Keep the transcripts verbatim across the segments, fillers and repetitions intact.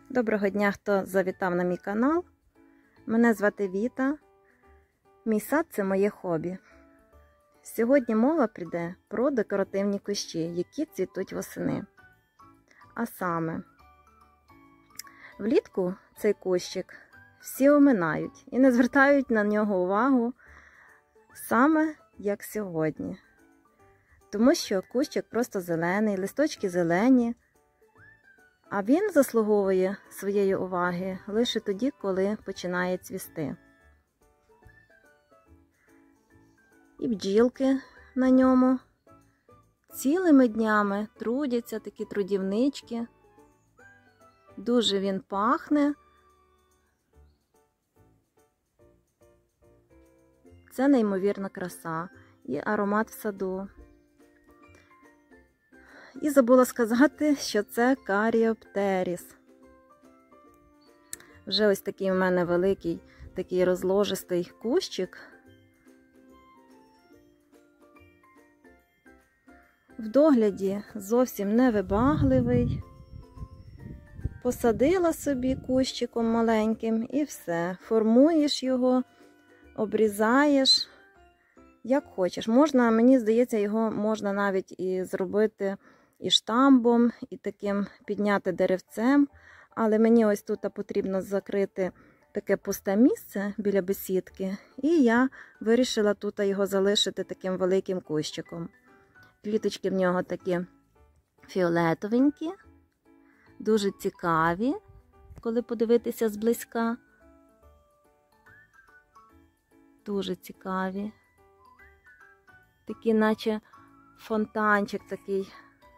Доброго дня, хто завітав на мій канал. Мене звати Віта. Мій сад – це моє хобі. Сьогодні мова піде про декоративні кущі, які цвітуть восени. А саме, влітку цей кущик всі оминають і не звертають на нього увагу саме як сьогодні. Тому що кущик просто зелений, листочки зелені, а він заслуговує своєї уваги лише тоді, коли починає цвісти. І бджілки на ньому цілими днями трудяться, такі трудівнички. Дуже він пахне. Це неймовірна краса і аромат в саду. І забула сказати, що це каріоптеріс. Вже ось такий у мене великий, такий розложистий кущик. В догляді зовсім невибагливий. Посадила собі кущиком маленьким і все. Формуєш його, обрізаєш, як хочеш. Можна, мені здається, його можна навіть і зробити і штамбом, і таким підняти деревцем. Але мені ось тут потрібно закрити таке пусте місце біля бесідки. І я вирішила тут його залишити таким великим кущиком. Квіточки в нього такі фіолетовенькі, дуже цікаві, коли подивитися зблизька. Дуже цікаві. Такі, наче фонтанчик такий.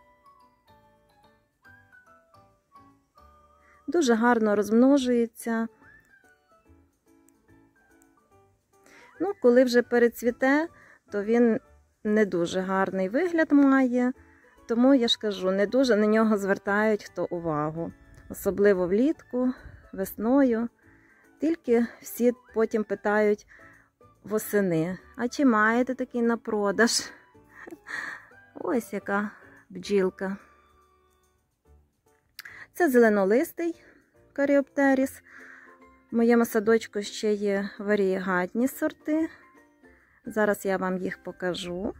Дуже гарно розмножується. Ну, коли вже перецвіте, то він не дуже гарний вигляд має. Тому, я ж кажу, не дуже на нього звертають хто увагу. Особливо влітку, весною. Тільки всі потім питають восени. А чи маєте такий на продаж? Ось яка бджілка. Це зеленолистий каріоптеріс. В моєму садочку ще є варієгатні сорти. Зараз я вам їх покажу.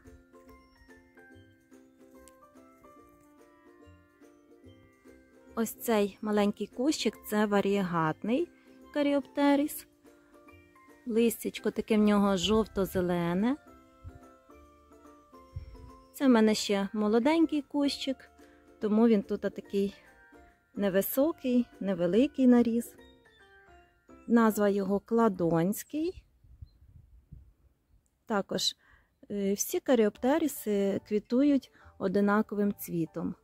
Ось цей маленький кущик – це варієгатний каріоптеріс. Листячко таке в нього жовто-зелене. Це в мене ще молоденький кущик, тому він тут такий невисокий, невеликий наріс. Назва його кладонський. Також всі каріоптеріси квітують одинаковим цвітом.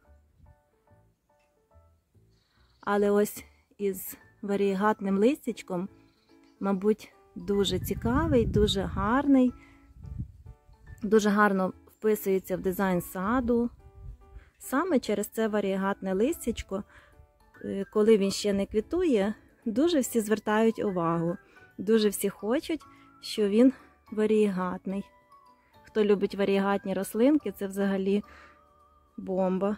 Але ось із варієгатним листячком, мабуть, дуже цікавий, дуже гарний, дуже гарно вписується в дизайн саду. Саме через це варієгатне листячко, коли він ще не квітує, дуже всі звертають увагу. Дуже всі хочуть, що він варієгатний. Хто любить варієгатні рослинки, це взагалі бомба.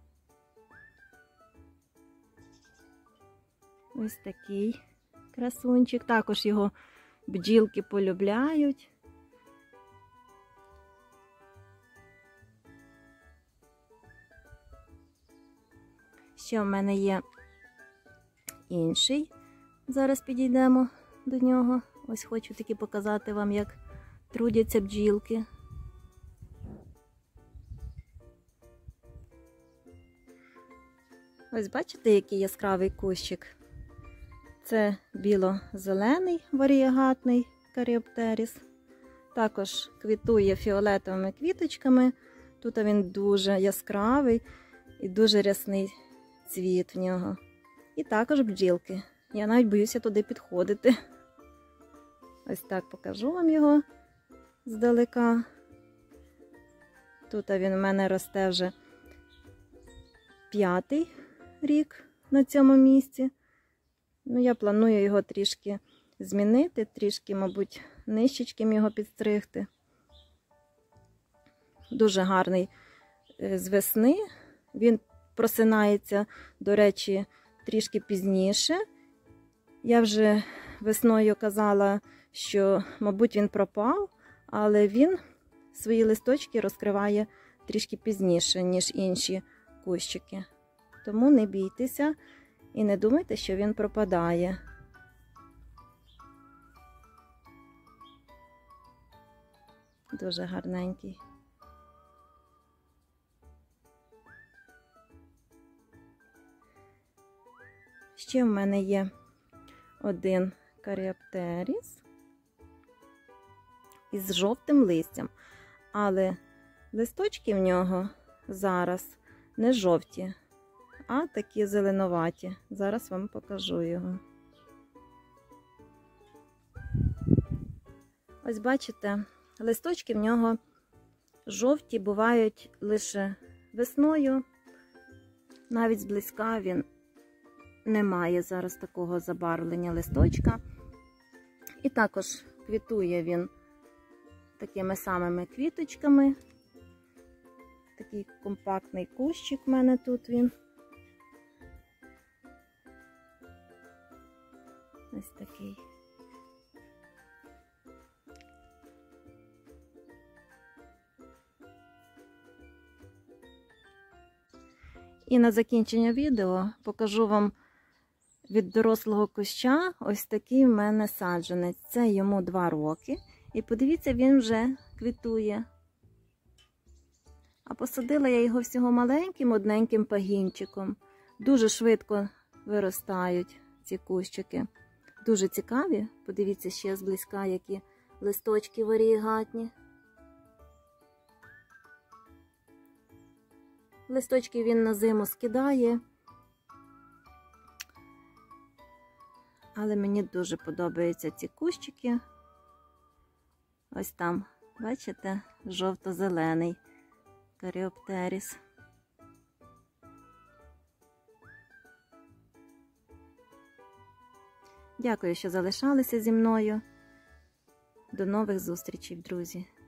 Ось такий красунчик. Також його бджілки полюбляють. Ще в мене є інший. Зараз підійдемо до нього. Ось хочу таки показати вам, як трудяться бджілки. Ось бачите, який яскравий кущик? Це біло-зелений варієгатний каріоптеріс. Також квітує фіолетовими квіточками. Тут він дуже яскравий і дуже рясний цвіт в нього. І також бджілки. Я навіть боюся туди підходити. Ось так покажу вам його здалека. Тут він у мене росте вже п'ятий рік на цьому місці. Ну, я планую його трішки змінити, трішки, мабуть, нищечком його підстригти. Дуже гарний з весни. Він просинається, до речі, трішки пізніше. Я вже весною казала, що, мабуть, він пропав, але він свої листочки розкриває трішки пізніше, ніж інші кущики. Тому не бійтеся і не думайте, що він пропадає. Дуже гарненький. Ще в мене є один каріоптеріс із жовтим листям, але листочки в нього зараз не жовті, а такі зеленуваті. Зараз вам покажу його. Ось бачите, листочки в нього жовті, бувають лише весною. Навіть зблизька він не має зараз такого забарвлення листочка. І також квітує він такими самими квіточками. Такий компактний кущик в мене тут він. Ось такий. І на закінчення відео покажу вам від дорослого куща ось такий в мене саджанець. Це йому два роки. І подивіться, він вже квітує. А посадила я його всього маленьким, одненьким пагінчиком. Дуже швидко виростають ці кущики. Дуже цікаві. Подивіться ще зблизька, які листочки варієгатні. Листочки він на зиму скидає. Але мені дуже подобаються ці кущики. Ось там, бачите, жовто-зелений каріоптеріс. Дякую, що залишалися зі мною. До нових зустрічей, друзі!